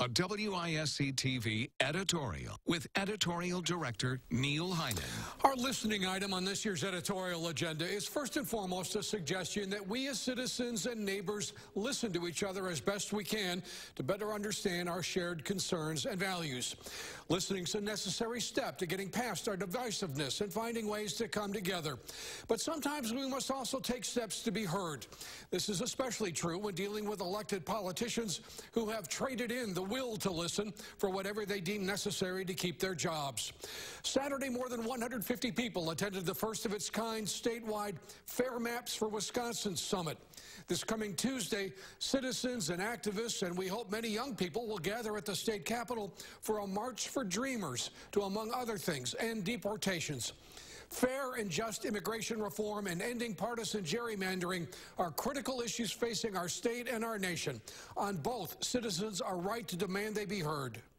a WISC-TV editorial with editorial director Neil Heineman. Our listening item on this year's editorial agenda is first and foremost a suggestion that we as citizens and neighbors listen to each other as best we can to better understand our shared concerns and values. Listening is a necessary step to getting past our divisiveness and finding ways to come together. But sometimes we must also take steps to be heard. This is especially true when dealing with elected politicians who have traded in the will to listen for whatever they deem necessary to keep their jobs. Saturday, more than 150 people attended the first of its kind statewide Fair Maps for Wisconsin Summit. This coming Tuesday, citizens and activists, and we hope many young people, will gather at the state capitol for a March for Dreamers to, among other things, end deportations. Fair and just immigration reform and ending partisan gerrymandering are critical issues facing our state and our nation. On both, citizens are right to demand they be heard.